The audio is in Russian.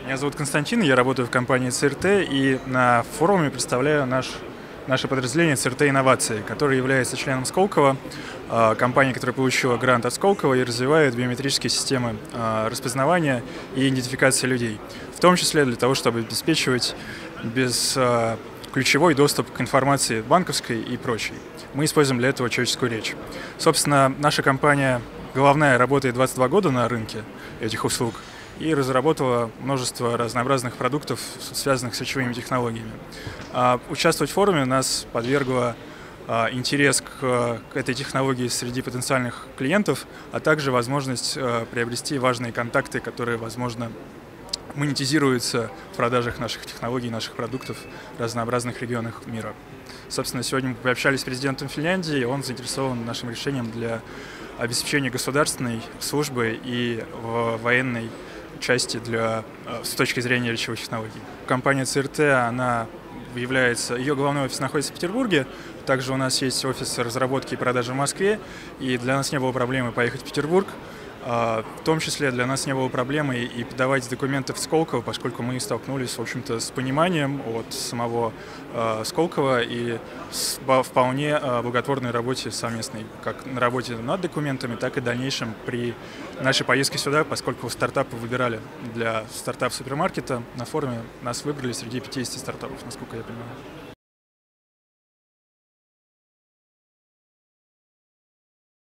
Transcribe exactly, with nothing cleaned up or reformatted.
Меня зовут Константин, я работаю в компании си эр ти, и на форуме представляю наш, наше подразделение си эр ти Инновации, которое является членом Сколково, э, компания, которая получила грант от Сколково и развивает биометрические системы э, распознавания и идентификации людей, в том числе для того, чтобы обеспечивать без, э, ключевой доступ к информации банковской и прочей. Мы используем для этого человеческую речь. Собственно, наша компания головная работает двадцать два года на рынке этих услуг и разработала множество разнообразных продуктов, связанных с речевыми технологиями. А, участвовать в форуме нас подвергло а, интерес к, к этой технологии среди потенциальных клиентов, а также возможность а, приобрести важные контакты, которые, возможно, монетизируются в продажах наших технологий, наших продуктов в разнообразных регионах мира. Собственно, сегодня мы пообщались с президентом Финляндии, и он заинтересован нашим решением для обеспечения государственной службы и военной части для, с точки зрения речевых технологий. Компания си эр ти, она является, ее главный офис находится в Петербурге, также у нас есть офис разработки и продажи в Москве, и для нас не было проблемы поехать в Петербург. В том числе для нас не было проблемы и подавать документы в Сколково, поскольку мы столкнулись, в общем-то, с пониманием от самого э, Сколково и с вполне э, благотворной работе совместной, как на работе над документами, так и в дальнейшем при нашей поездке сюда, поскольку стартапы выбирали для стартап-супермаркета, на форуме нас выбрали среди пятидесяти стартапов, насколько я понимаю.